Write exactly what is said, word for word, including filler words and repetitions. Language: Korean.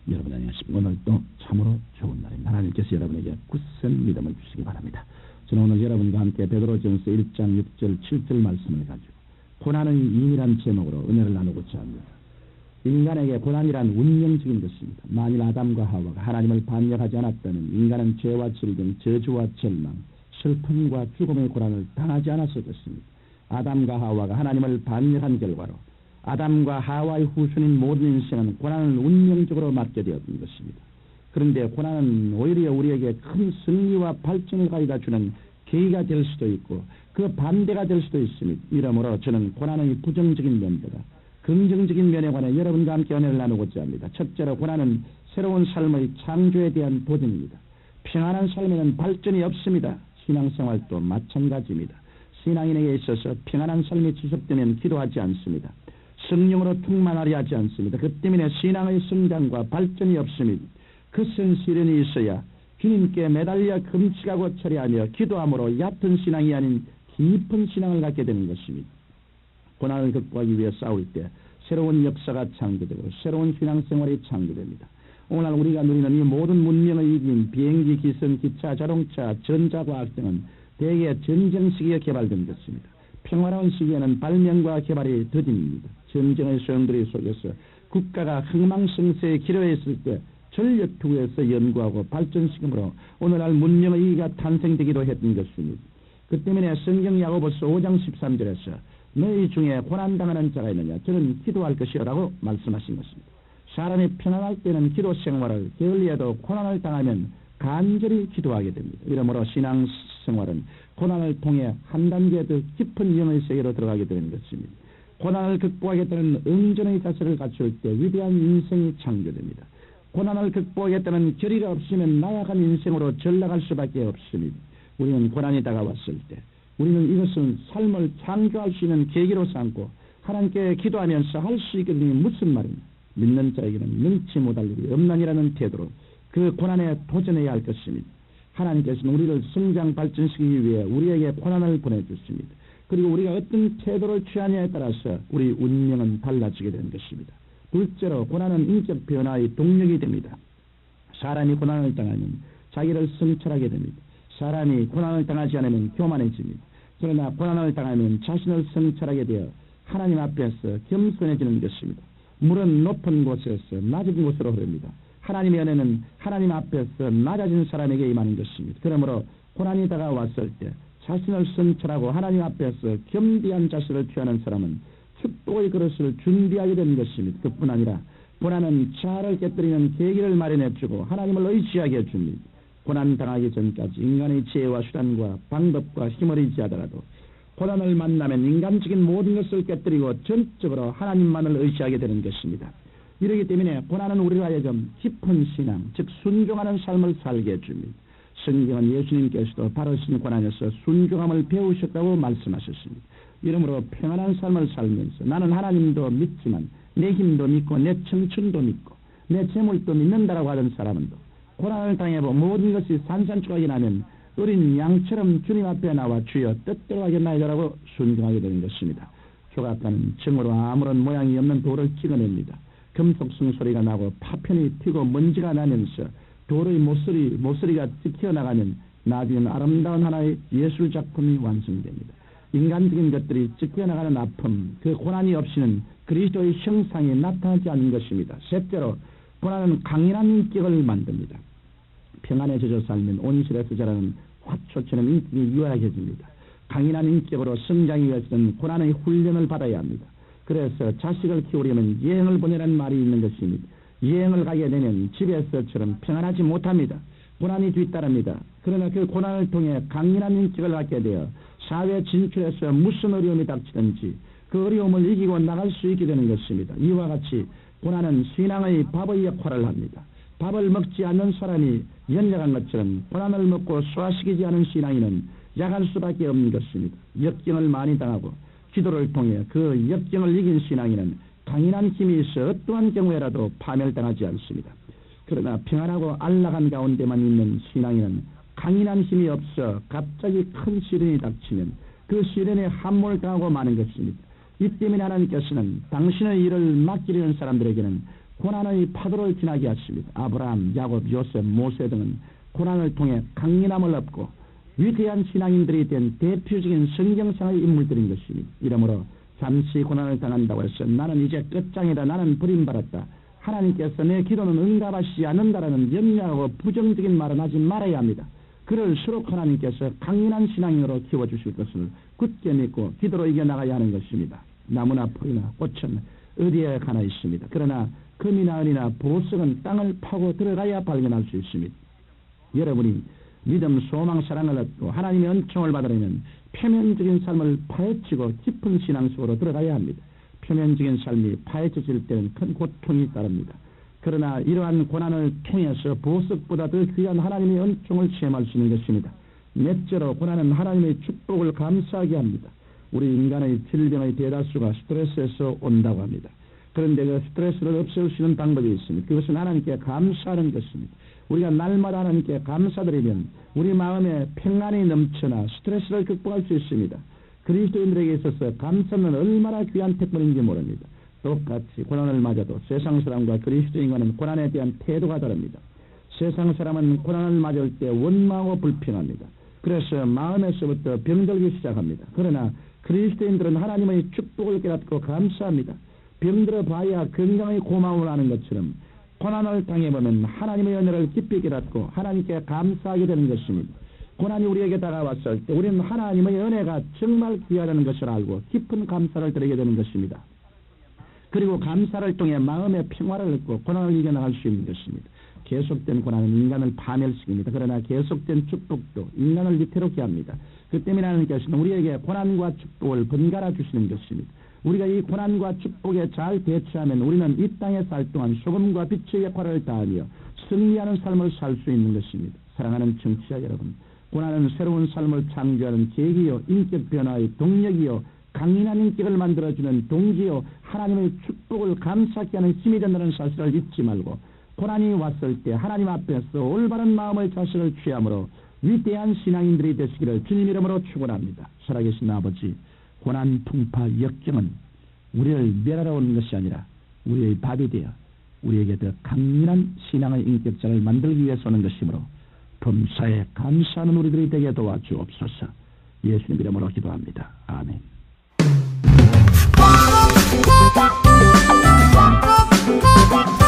여러분 안녕하십니까. 오늘도 참으로 좋은 날입니다. 하나님께서 여러분에게 굳센 믿음을 주시기 바랍니다. 저는 오늘 여러분과 함께 베드로전서 일 장 육 절 칠 절 말씀을 가지고 고난의 인이란 제목으로 은혜를 나누고자 합니다. 인간에게 고난이란 운명적인 것입니다. 만일 아담과 하와가 하나님을 반역하지 않았다면 인간은 죄와 질병, 저주와 절망, 슬픔과 죽음의 고난을 당하지 않았을 것입니다. 아담과 하와가 하나님을 반역한 결과로 아담과 하와의 후손인 모든 인생은 고난을 운명적으로 맞게 되었던 것입니다. 그런데 고난은 오히려 우리에게 큰 승리와 발전을 가져다 주는 계기가 될 수도 있고 그 반대가 될 수도 있습니다. 이러므로 저는 고난의 부정적인 면보다 긍정적인 면에 관해 여러분과 함께 은혜를 나누고자 합니다. 첫째로 고난은 새로운 삶의 창조에 대한 도전입니다. 평안한 삶에는 발전이 없습니다. 신앙생활도 마찬가지입니다. 신앙인에게 있어서 평안한 삶이 지속되면 기도하지 않습니다. 성령으로 충만하려 하지 않습니다. 그 때문에 신앙의 성장과 발전이 없습니다. 그센 시련이 있어야 주님께 매달려 금식하고 철회하며 기도함으로 얕은 신앙이 아닌 깊은 신앙을 갖게 되는 것입니다. 고난을 극복하기 위해 싸울 때 새로운 역사가 창조되고 새로운 신앙생활이 창조됩니다. 오늘 우리가 누리는 이 모든 문명의 이긴 비행기, 기선, 기차, 자동차, 전자과학 등은 대개 전쟁 시기에 개발된 것입니다. 평화로운 시기에는 발명과 개발이 더딘입니다. 전쟁의 소용돌이 속에서 국가가 흥망성쇠에 기로했을 때 전력 투구해서 연구하고 발전시키므로 오늘날 문명의 이기가 탄생되기도 했던 것입니다. 그 때문에 성경 야고보서 오 장 십삼 절에서 너희 중에 고난당하는 자가 있느냐 저는 기도할 것이라고 말씀하신 것입니다. 사람이 편안할 때는 기도 생활을 게을리해도 고난을 당하면 간절히 기도하게 됩니다. 이러므로 신앙생활은 고난을 통해 한 단계 더 깊은 영의 세계로 들어가게 되는 것입니다. 고난을 극복하겠다는 응전의 자세를 갖출 때 위대한 인생이 창조됩니다. 고난을 극복하겠다는 결의가 없으면 나약한 인생으로 전락할 수밖에 없습니다. 우리는 고난이 다가왔을 때 우리는 이것은 삶을 창조할 수 있는 계기로 삼고 하나님께 기도하면서 할 수 있게 되는 무슨 말입니까? 믿는 자에게는 능치 못할 일이 없나니라는 태도로 그 고난에 도전해야 할 것입니다. 하나님께서는 우리를 성장 발전시키기 위해 우리에게 고난을 보내주십니다. 그리고 우리가 어떤 태도를 취하냐에 따라서 우리 운명은 달라지게 되는 것입니다. 둘째로 고난은 인격 변화의 동력이 됩니다. 사람이 고난을 당하면 자기를 성찰하게 됩니다. 사람이 고난을 당하지 않으면 교만해집니다. 그러나 고난을 당하면 자신을 성찰하게 되어 하나님 앞에서 겸손해지는 것입니다. 물은 높은 곳에서 낮은 곳으로 흐릅니다. 하나님의 은혜는 하나님 앞에서 낮아진 사람에게 임하는 것입니다. 그러므로 고난이 다가왔을 때 자신을 성찰하고 하나님 앞에서 겸비한 자세를 취하는 사람은 축복의 그릇을 준비하게 되는 것입니다. 그뿐 아니라 고난은 자아를 깨뜨리는 계기를 마련해주고 하나님을 의지하게 해줍니다. 고난 당하기 전까지 인간의 지혜와 수단과 방법과 힘을 의지하더라도 고난을 만나면 인간적인 모든 것을 깨뜨리고 전적으로 하나님만을 의지하게 되는 것입니다. 이러기 때문에 고난은 우리를 하여금 깊은 신앙, 즉 순종하는 삶을 살게 해줍니다. 성경은 예수님께서도 바르신 고난에서 순종함을 배우셨다고 말씀하셨습니다. 이러므로 평안한 삶을 살면서 나는 하나님도 믿지만 내 힘도 믿고 내 청춘도 믿고 내 재물도 믿는다라고 하던 사람은 고난을 당해보 모든 것이 산산조각이 나면 어린 양처럼 주님 앞에 나와 주여 뜻대로 하겠나이다라고 순종하게 되는 것입니다. 조각가는 정으로 아무런 모양이 없는 돌을 찍어냅니다. 금속성 소리가 나고 파편이 튀고 먼지가 나면서 돌의 모서리, 모서리가 찢겨나가면 나중에는 아름다운 하나의 예술작품이 완성됩니다. 인간적인 것들이 찢겨나가는 아픔, 그 고난이 없이는 그리스도의 형상이 나타나지 않는 것입니다. 셋째로 고난은 강인한 인격을 만듭니다. 평안에 젖어 살면 온실에서 자라는 화초처럼 인격이 유약해집니다. 강인한 인격으로 성장하기 위해서는 고난의 훈련을 받아야 합니다. 그래서 자식을 키우려면 여행을 보내라는 말이 있는 것입니다. 여행을 가게 되면 집에서처럼 평안하지 못합니다. 고난이 뒤따릅니다. 그러나 그 고난을 통해 강인한 인격을 갖게 되어 사회 진출에서 무슨 어려움이 닥치든지 그 어려움을 이기고 나갈 수 있게 되는 것입니다. 이와 같이 고난은 신앙의 밥의 역할을 합니다. 밥을 먹지 않는 사람이 연약한 것처럼 고난을 먹고 소화시키지 않은 신앙인은 약할 수밖에 없는 것입니다. 역경을 많이 당하고 기도를 통해 그 역경을 이긴 신앙인은 강인한 힘이 있어 어떠한 경우에라도 파멸당하지 않습니다. 그러나 평안하고 안락한 가운데만 있는 신앙인은 강인한 힘이 없어 갑자기 큰 시련이 닥치면 그 시련에 함몰 당하고 마는 것입니다. 이 때문에 하나님께서는 당신의 일을 맡기려는 사람들에게는 고난의 파도를 지나게 하십니다. 아브라함, 야곱, 요셉, 모세 등은 고난을 통해 강인함을 얻고 위대한 신앙인들이 된 대표적인 성경상의 인물들인 것입니다. 이러므로 잠시 고난을 당한다고 해서 나는 이제 끝장이다, 나는 버림받았다, 하나님께서 내 기도는 응답하시지 않는다라는 염려하고 부정적인 말은 하지 말아야 합니다. 그럴수록 하나님께서 강인한 신앙인으로 키워주실 것을 굳게 믿고 기도로 이겨나가야 하는 것입니다. 나무나 풀이나 꽃은 어디에 가나 있습니다. 그러나 금이나 은이나 보석은 땅을 파고 들어가야 발견할 수 있습니다. 여러분이 믿음, 소망, 사랑을 얻고 하나님의 은총을 받으려면 표면적인 삶을 파헤치고 깊은 신앙 속으로 들어가야 합니다. 표면적인 삶이 파헤쳐질 때는 큰 고통이 따릅니다. 그러나 이러한 고난을 통해서 보석보다 더 귀한 하나님의 은총을 체험할 수 있는 것입니다. 넷째로 고난은 하나님의 축복을 감사하게 합니다. 우리 인간의 질병의 대다수가 스트레스에서 온다고 합니다. 그런데 그 스트레스를 없앨 수 있는 방법이 있습니다. 그것은 하나님께 감사하는 것입니다. 우리가 날마다 하나님께 감사드리면 우리 마음에 평안이 넘쳐나 스트레스를 극복할 수 있습니다. 그리스도인들에게 있어서 감사는 얼마나 귀한 특권인지 모릅니다. 똑같이 고난을 맞아도 세상 사람과 그리스도인과는 고난에 대한 태도가 다릅니다. 세상 사람은 고난을 맞을 때 원망하고 불평합니다. 그래서 마음에서부터 병들기 시작합니다. 그러나 그리스도인들은 하나님의 축복을 깨닫고 감사합니다. 병들어 봐야 건강의 고마움을 하는 것처럼 고난을 당해보면 하나님의 은혜를 깊이 깨닫고 하나님께 감사하게 되는 것입니다. 고난이 우리에게 다가왔을 때 우리는 하나님의 은혜가 정말 귀하다는 것을 알고 깊은 감사를 드리게 되는 것입니다. 그리고 감사를 통해 마음의 평화를 얻고 고난을 이겨나갈 수 있는 것입니다. 계속된 고난은 인간을 파멸시킵니다. 그러나 계속된 축복도 인간을 위태롭게 합니다. 그 때문에 하나님께서는 우리에게 고난과 축복을 번갈아 주시는 것입니다. 우리가 이 고난과 축복에 잘 대처하면 우리는 이 땅에 살 동안 소금과 빛의 역할을 다하며 승리하는 삶을 살 수 있는 것입니다. 사랑하는 청취자 여러분, 고난은 새로운 삶을 창조하는 계기요, 인격 변화의 동력이요, 강인한 인격을 만들어주는 동기요, 하나님의 축복을 감사하게 하는 힘이 된다는 사실을 잊지 말고 고난이 왔을 때 하나님 앞에서 올바른 마음의 자세를 취함으로 위대한 신앙인들이 되시기를 주님 이름으로 축원합니다. 살아계신 아버지, 고난, 풍파, 역경은 우리를 멸하러 오는 것이 아니라 우리의 밥이 되어 우리에게 더 강인한 신앙의 인격자를 만들기 위해서 오는 것이므로 범사에 감사하는 우리들이 되게 도와주옵소서. 예수님 이름으로 기도합니다. 아멘.